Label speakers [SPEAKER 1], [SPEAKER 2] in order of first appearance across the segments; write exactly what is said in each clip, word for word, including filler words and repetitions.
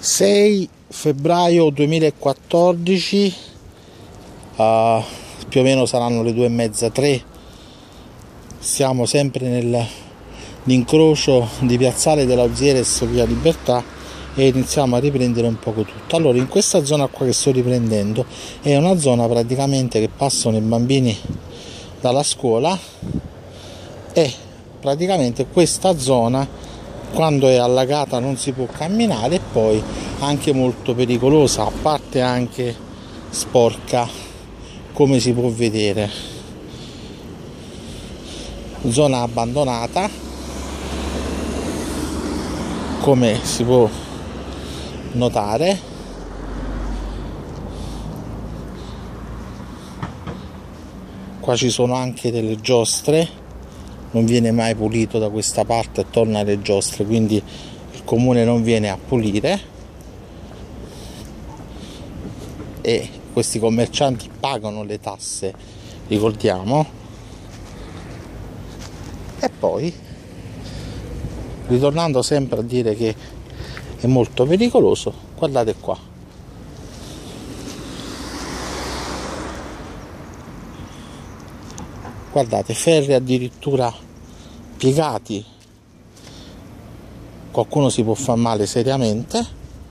[SPEAKER 1] sei febbraio duemilaquattordici, uh, più o meno saranno le due e mezza, tre. Siamo sempre nell'incrocio di Piazzale della Zieres via Libertà e iniziamo a riprendere un poco tutto. Allora, in questa zona qua che sto riprendendo è una zona praticamente che passano i bambini dalla scuola, e praticamente questa zona quando è allagata non si può camminare, e poi anche molto pericolosa, a parte anche sporca, come si può vedere. Zona abbandonata, come si può notare. Qua ci sono anche delle giostre, non viene mai pulito da questa parte e torna alle giostre, quindi il comune non viene a pulire e questi commercianti pagano le tasse, ricordiamo. E poi, ritornando sempre a dire che è molto pericoloso, guardate qua. Guardate, ferri addirittura piegati, qualcuno si può far male seriamente,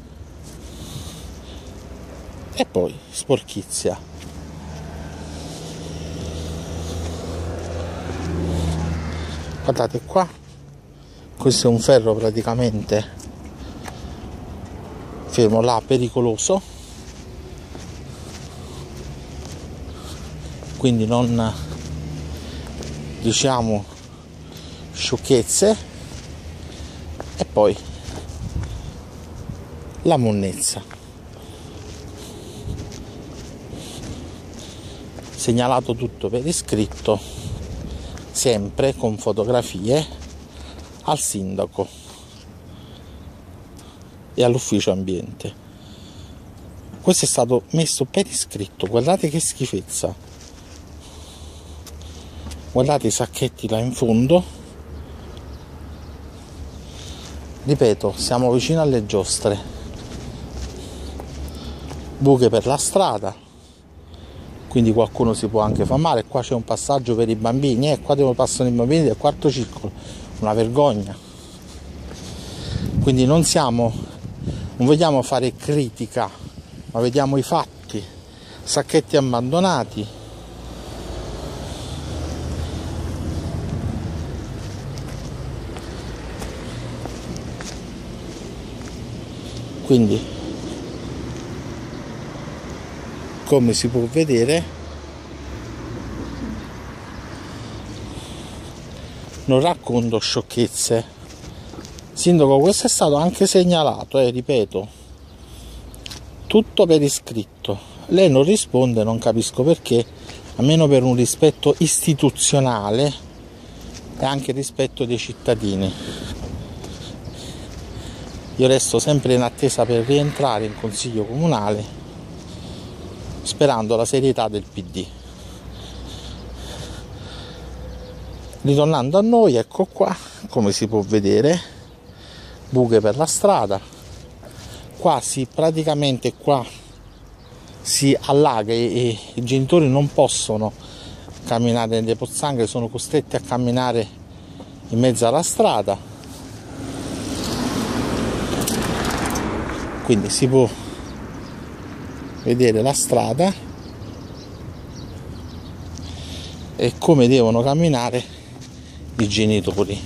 [SPEAKER 1] e poi sporchizia. Guardate qua, questo è un ferro praticamente fermo là, pericoloso, quindi non diciamo sciocchezze. E poi la monnezza, segnalato tutto per iscritto, sempre con fotografie, al sindaco e all'ufficio ambiente. Questo è stato messo per iscritto. Guardate che schifezza, guardate i sacchetti là in fondo. Ripeto, siamo vicino alle giostre, buche per la strada, quindi qualcuno si può anche far male. Qua c'è un passaggio per i bambini, e eh, qua dove passano i bambini del quarto circolo, una vergogna. Quindi non siamo, non vogliamo fare critica, ma vediamo i fatti. Sacchetti abbandonati, quindi come si può vedere non racconto sciocchezze. Sindaco, questo è stato anche segnalato, eh, ripeto, tutto per iscritto. Lei non risponde, non capisco perché, almeno per un rispetto istituzionale e anche rispetto dei cittadini. Io resto sempre in attesa per rientrare in consiglio comunale, sperando la serietà del P D. Ritornando a noi, ecco qua, come si può vedere, buche per la strada. Qua si praticamente qua si allaga e i genitori non possono camminare nelle pozzanghere, sono costretti a camminare in mezzo alla strada. Quindi si può vedere la strada e come devono camminare i genitori.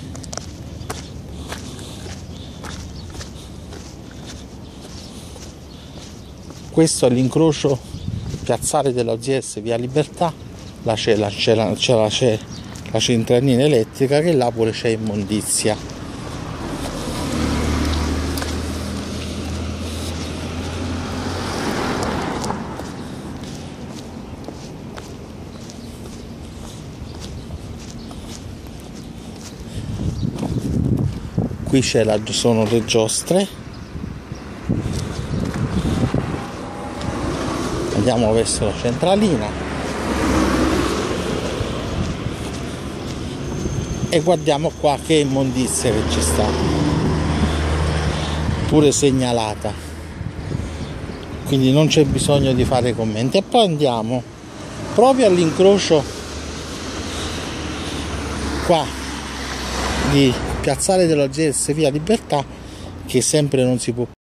[SPEAKER 1] Questo è l'incrocio Piazzale della Zieres via Libertà. Là c'è la, c'è la, c'è la, c'è la centralina elettrica, che là pure c'è immondizia. Qui c'è la, sono le giostre. Andiamo verso la centralina e guardiamo qua che immondizia che ci sta, pure segnalata. quindi non c'è bisogno di fare commenti. E poi andiamo proprio all'incrocio qua di Piazzale della G S, via Libertà, che sempre non si può